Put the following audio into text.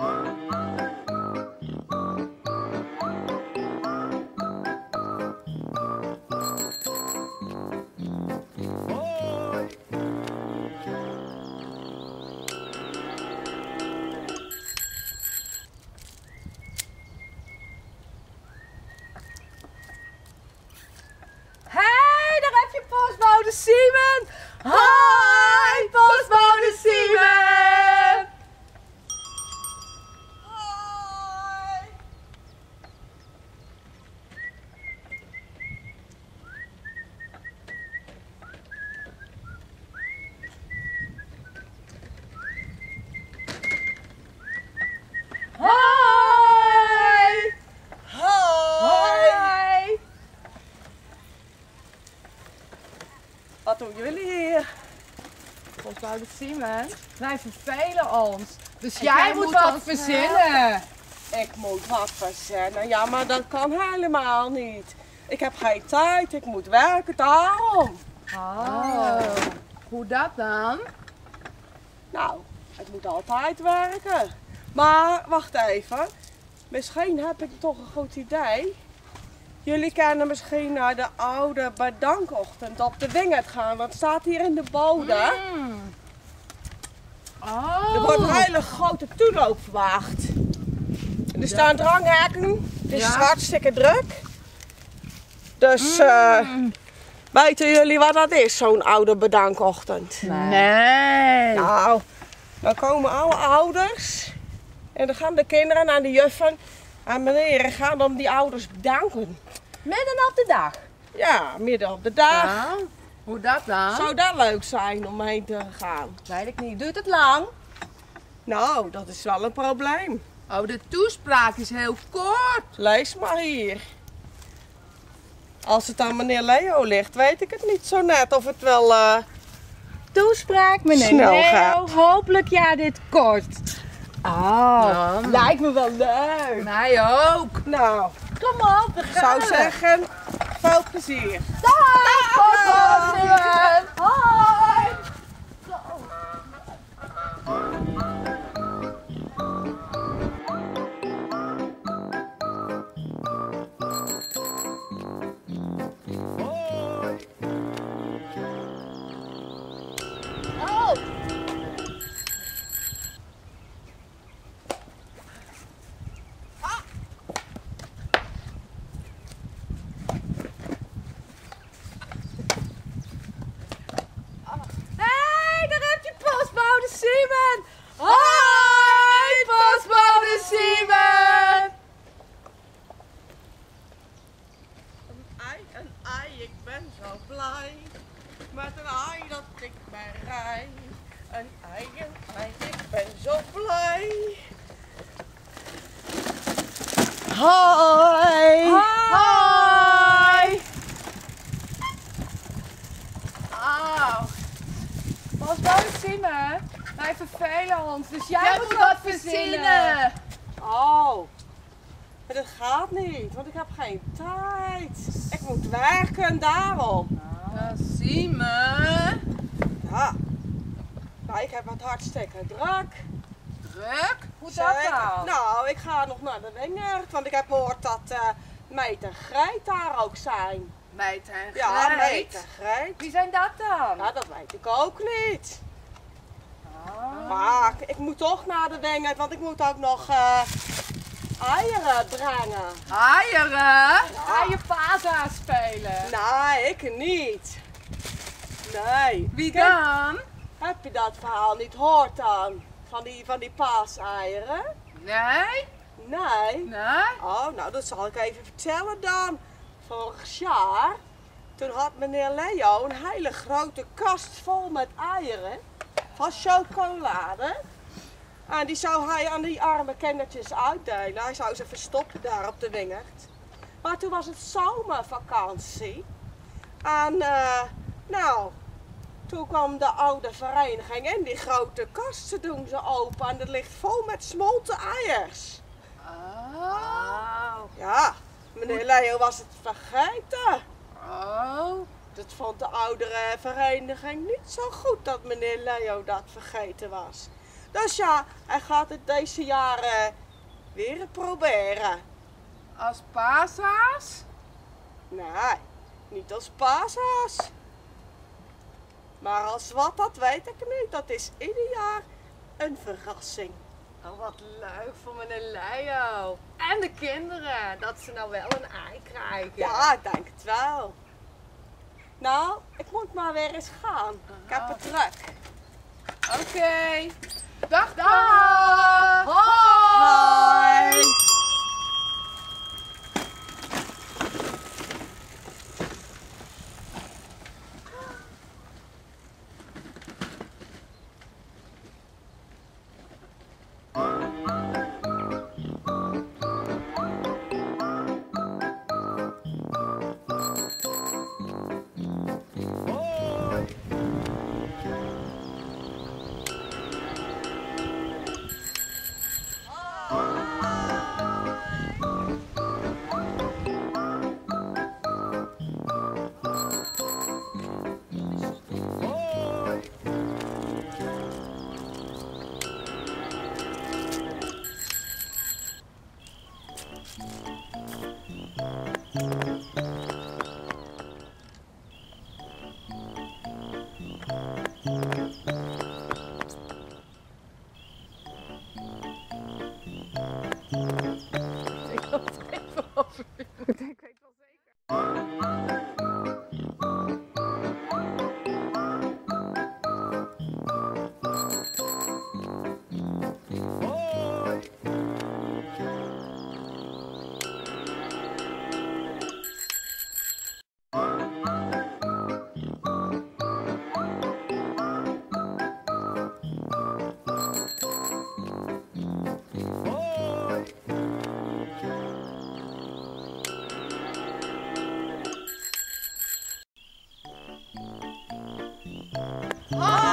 Postbode Siemen! Hoi, postbode Siemen! Hoi! Hoi! Hoi! Wat doen jullie hier? Postbode Siemen, wij vervelen ons. Dus jij moet wat verzinnen. Ik moet wat verzinnen. Ja, maar dat kan helemaal niet. Ik heb geen tijd. Ik moet werken, daarom. Oh, hoe dat dan? Nou, ik moet altijd werken. Maar, wacht even. Misschien heb ik toch een goed idee. Jullie kennen misschien naar de oude bedankochtend op de Wingerd gaan. Want het staat hier in de bode. Oh. Er wordt een hele grote toeloop verwacht. Er staan dranghekken. Het is hartstikke druk. Dus weten jullie wat dat is, zo'n oude bedankochtend? Nee. Nou, dan komen alle ouders. En dan gaan de kinderen naar de juffen. En meneer gaan dan die ouders bedanken. Midden op de dag. Ja, midden op de dag. Ja. Hoe dat dan? Zou dat leuk zijn om heen te gaan? Weet ik niet. Duurt het lang? Nou, dat is wel een probleem. Oh, de toespraak is heel kort. Lees maar hier. Als het aan meneer Leo ligt, weet ik het niet zo net of het wel Toespraak, meneer snel Leo. gaat. Hopelijk ja dit kort. Oh, Ja. lijkt me wel leuk. Mij ook. Nou, Kom op, we ik gaan. zou zeggen, veel plezier. Dag, postbode Siemen. Hoi. Oh. Hey, daar heb je postbode Siemen! Hoi, postbode Siemen! Een ei, ik ben zo blij. Met een ei dat ik ben rij. Een ei, ik ben zo blij. Hoi! Hoi! Oh. Postbode Siemen, wij vervelen ons, dus jij moet wat verzinnen. Oh, maar dat gaat niet, want ik heb geen tijd. Ik moet werken, daarom. Siemen. Ja. Nou, ik heb het hartstikke druk. Druk? Hoe dat Zeker. dan? Nou, ik ga nog naar de Wingerd, want ik heb gehoord dat Meet en Greet daar ook zijn. Meet en Greet. Ja, Meet en Greet. Wie zijn dat dan? Ja, dat weet ik ook niet. Oh. Maar ik moet toch naar de Wingerd, want ik moet ook nog eieren brengen. Eieren? Ga je paasa spelen? Nee, ik niet. Nee. Wie Kijk, dan? heb je dat verhaal niet gehoord dan? Van die paaseieren? Nee? Nee. Nee? Oh, nou dat zal ik even vertellen dan. Vorig jaar, toen had meneer Leo een hele grote kast vol met eieren van chocolade. En die zou hij aan die arme kindertjes uitdelen. Hij zou ze verstoppen daar op de Wingerd. Maar toen was het zomervakantie. En nou, toen kwam de oude vereniging in die grote kast. Ze doen ze open en het ligt vol met smolten eiers. Oh. Ja, meneer Leo was het vergeten. Oh. Dat vond de oudere vereniging niet zo goed dat meneer Leo dat vergeten was. Dus ja, hij gaat het deze jaar weer proberen. Als paashaas? Nee, niet als paashaas. Maar als wat, dat weet ik niet. Dat is ieder jaar een verrassing. Oh, wat leuk voor meneer Leo. En de kinderen, dat ze nou wel een ei krijgen. Ja, ik denk het wel. Nou, ik moet maar weer eens gaan. Ik heb het druk. Oké. Dag, dag. Hoi. Ik had het even over. Ik weet wel zeker. Hoi.